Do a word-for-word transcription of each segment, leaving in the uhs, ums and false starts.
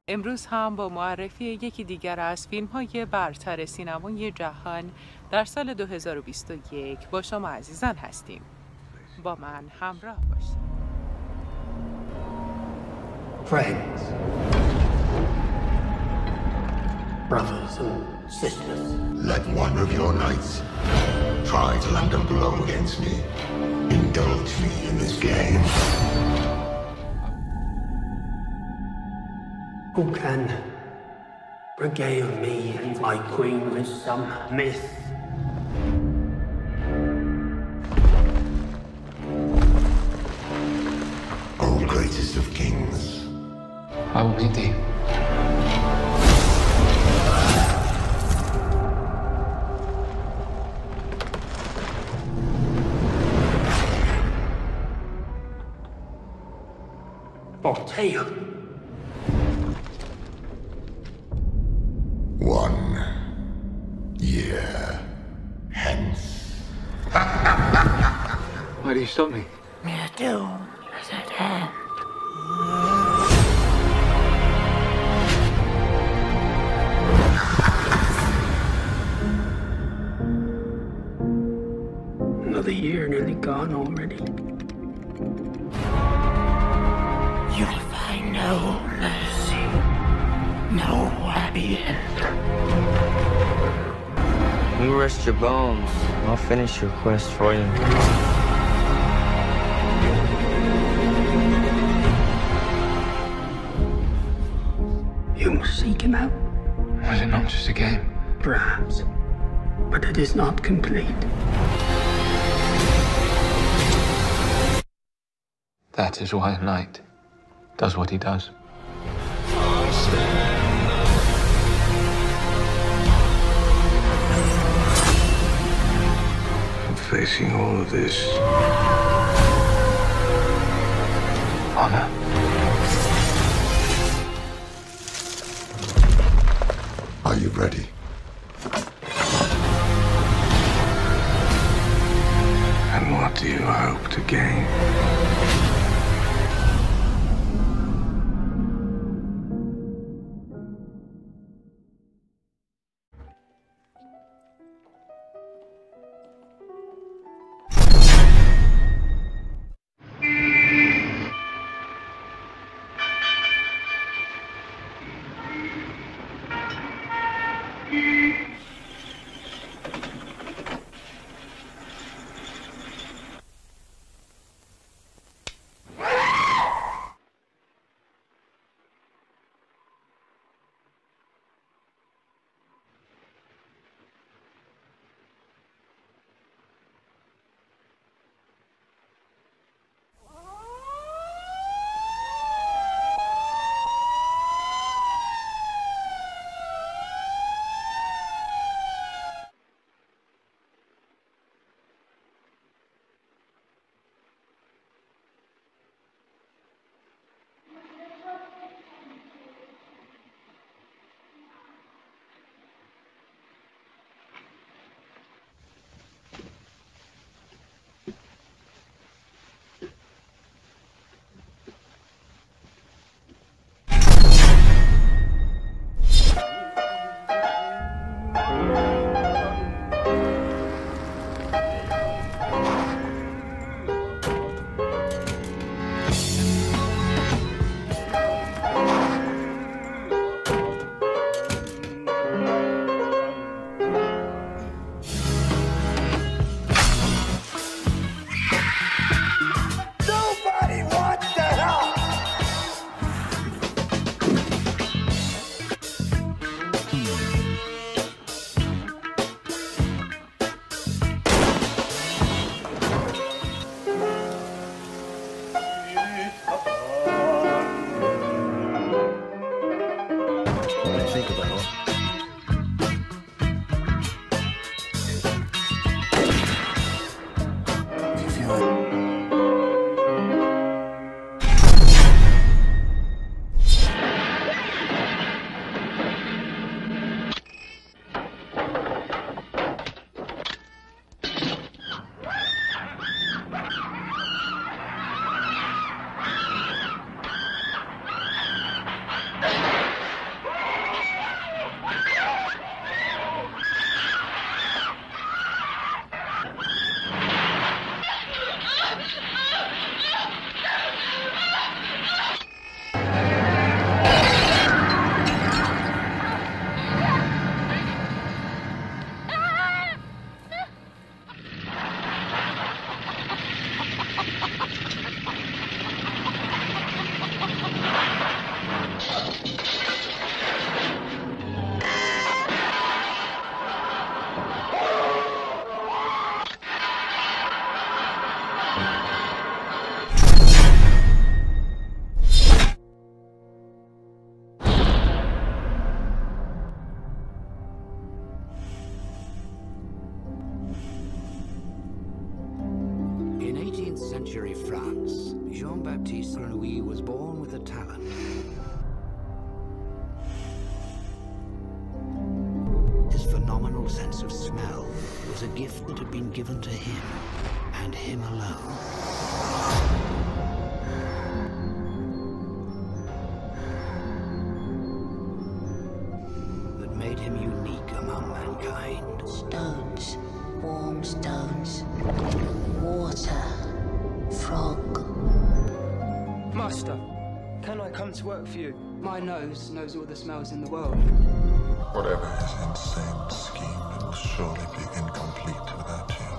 امروز هم با معرفی یکی دیگر از فیلم‌های برتر سینمای جهان در سال دو هزار و بیست و یک با شما عزیزان هستیم. با من همراه باشید. Friends, brothers and sisters, let one of your knights try to land a blow against me. Indulge me in this game. who can regale me and my queen with some myth? O greatest of kings, I will meet thee. For tale. one year hence. Why do you stop me? Your doom is at hand. Another year nearly gone already. You'll find no mercy, no happy end. You rest your bones. I'll finish your quest for you. You must seek him out. Was it not just a game? Perhaps, but it is not complete. That is why a knight does what he does. I'm facing all of this. Honor. Are you ready? And what do you hope to gain? nineteenth century France, Jean-Baptiste Grenouille was born with a talent. His phenomenal sense of smell was a gift that had been given to him, and him alone. That made him unique among mankind. Stones, warm stones, water, frog. Master, can I come to work for you? My nose knows all the smells in the world. Whatever his insane scheme, it will surely be incomplete without you.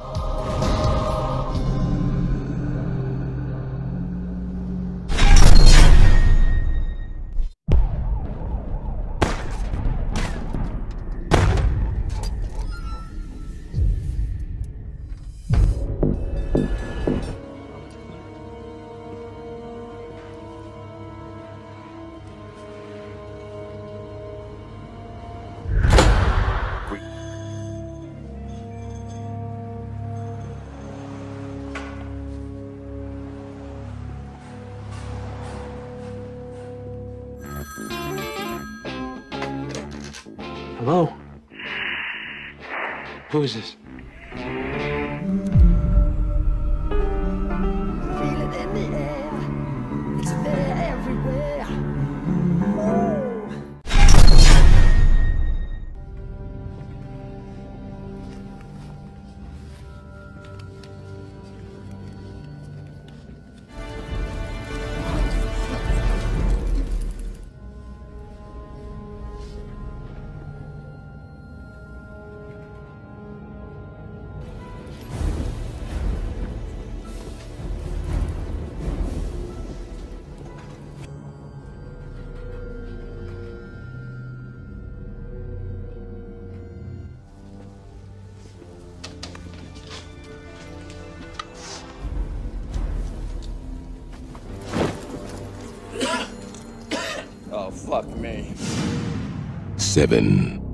Hello? Who is this? Feel it in the air. It's there everywhere. Oh, fuck me. Seven.